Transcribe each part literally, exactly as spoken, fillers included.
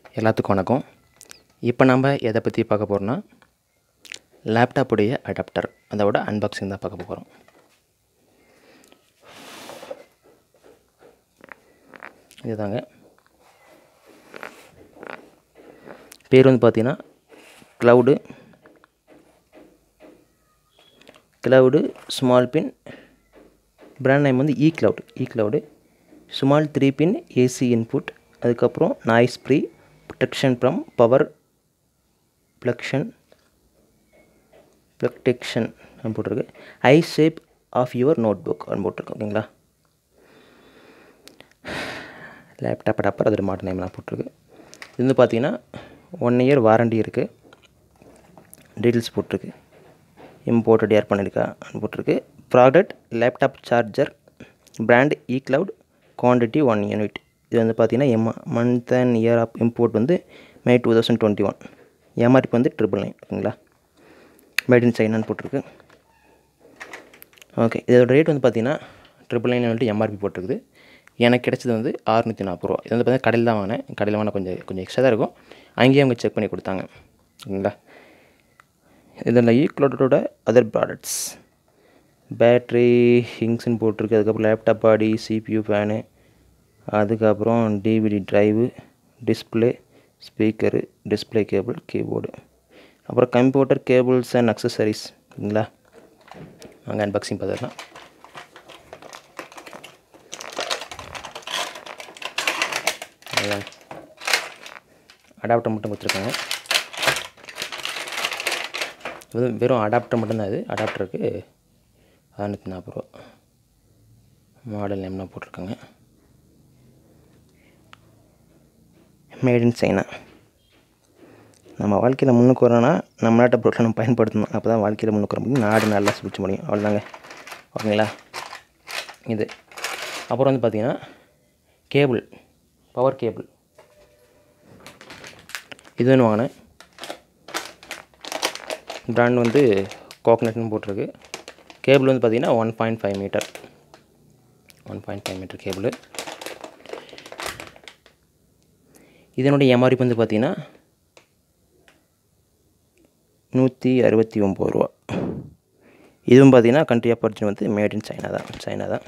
எல்லாத்துக்கும் வணக்கம். இப்போ நம்ம எதை பற்றி பார்க்க போகிறோம்னா லேப்டாப்புடைய அடாப்டர், அதோட அன்பாக்சிங் தான் பார்க்க போகிறோம். இதுதாங்க பேர் வந்து பார்த்தீங்கன்னா cloud cloud small pin, brand name வந்து Ecloud Ecloud small three pin AC input, அதுக்கப்புறம் noise free, protection from power fluctuation protection போட்டிருக்கு, I shape of your notebook அப்படின்னு போட்டிருக்கு. ஓகேங்களா, லேப்டாப் அடாப்டர் அதோட மாடல் நேம்லாம் போட்டிருக்கு. இது வந்து பார்த்தீங்கன்னா ஒன் இயர் வாரண்டி இருக்குது, டீட்டெயில்ஸ் போட்டிருக்கு, இம்போர்ட்டட் ஏர் பண்ணியிருக்கா போட்டிருக்கு. Product laptop charger, brand Ecloud, quantity one unit. இது வந்து பார்த்தீங்கன்னா M month and year of import வந்து May two thousand twenty one, MRP வந்து ட்ரிபிள் நைன். ஓகேங்களா, மேட் இன் சைனான்னு போட்டிருக்கு. ஓகே, இதோட ரேட் வந்து பார்த்தீங்கன்னா ட்ரிபிள் நைன் வந்துட்டு எம்ஆர்பி போட்டிருக்குது. எனக்கு கிடச்சது வந்து அறுநூற்றி நாற்பது ரூபா. இது வந்து பார்த்தீங்கன்னா கடையில் தான் வாங்கினேன். கடையில் வாங்கினா கொஞ்சம் கொஞ்சம் எக்ஸ்ட்ரா தான் இருக்கும், அங்கேயே அவங்க செக் பண்ணி கொடுத்தாங்க. ஓகேங்களா, இதில் ஈக்ளோடோட அதர் ப்ராடக்ட்ஸ், பேட்ரி ஹிங்ஸ்ன்னு போட்டிருக்கு, அதுக்கப்புறம் லேப்டாப் பாடி, சிபியூ ஃபேனு, அதுக்கப்புறம் DVD drive, display, speaker, display cable, keyboard, அப்புறம் கம்ப்யூட்டர் கேபிள்ஸ் அண்ட் அக்சசரிஸ். ஓகேங்களா, நாங்கள் அன்பாக்சிங் பார்த்துக்கலாம். அடாப்டர் மட்டும் கொடுத்துருக்காங்க. வெறும் அடாப்டர் மட்டும்தான். இது அடாப்டருக்கு அறுநூற்றி நாற்பது ரூபா. மாடல் நேம்லாம் போட்டிருக்காங்க, மேட் இன் சைனா. நம்ம வாழ்க்கையில் முன்னுக்கு வரணும்னா நம்ம நாட்டை பொருட்களை நம்ம பயன்படுத்தணும். அப்போ தான் வாழ்க்கையில் முன்னுக்கு வர முடியும், நாடு நல்லா சுழிச்சு முடியும். அவ்வளோதாங்க. ஓகேங்களா, இது அப்புறம் வந்து பார்த்திங்கன்னா கேபிள், பவர் கேபிள், இது ஒன்று வாங்கினேன். பிராண்ட் வந்து கோகனட்னு போட்டிருக்கு. கேபிள் வந்து பார்த்திங்கன்னா one point five metre one point five metre cable. இதனுடைய எம்ஆர்பி வந்து பார்த்திங்கன்னா நூற்றி அறுபத்தி ஒம்பது ரூபா. இதுவும் பார்த்திங்கன்னா கண்ட்ரி ஆஃப் ஒரிஜின் வந்து மேட் இன் சைனா தான் சைனா தான்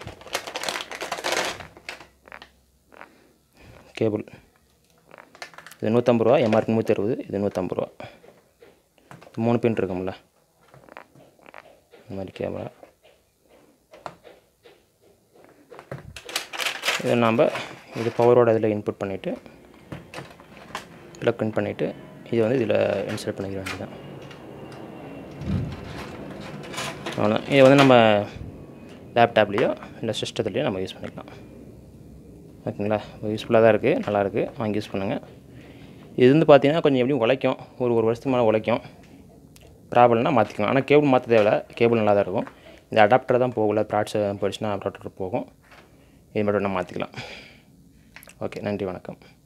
கேபிள். இது நூற்றம்பது ரூபா, எம்ஆர்பி நூற்றி அறுபது, இது நூற்றம்பது ரூபா. மூணு பின் இருக்கும்ல, இந்த மாதிரி கேமரா. இதை நாம் இது பவரோட இதில் இன்புட் பண்ணிவிட்டு ப்ளக் இன் பண்ணிவிட்டு இது வந்து இதில் இன்ஸ்டால் பண்ணிக்க வேண்டியதுதான். அவ்வளோதான். இதை வந்து நம்ம லேப்டாப்லேயோ இல்லை சிஸ்டத்துலேயோ நம்ம யூஸ் பண்ணிக்கலாம். ஓகேங்களா, யூஸ்ஃபுல்லாக தான் இருக்குது, நல்லாயிருக்கு, வாங்கி யூஸ் பண்ணுங்கள். இது வந்து பார்த்திங்கன்னா கொஞ்சம் எப்படியும் உழைக்கும், ஒரு ஒரு வருஷத்துக்கு மேலே உழைக்கும். ப்ராப்ளம்னா மாற்றிக்கலாம், ஆனால் கேபிள் மாற்ற தேவையில்ல, கேபிள் நல்லா தான் இருக்கும். இந்த அடாப்டர் தான் போகல, ப்ராட்ஸ் போயிடுச்சுன்னா அடாப்டர் போகும். இது மட்டும் நம்ம மாற்றிக்கலாம். ஓகே, நன்றி, வணக்கம்.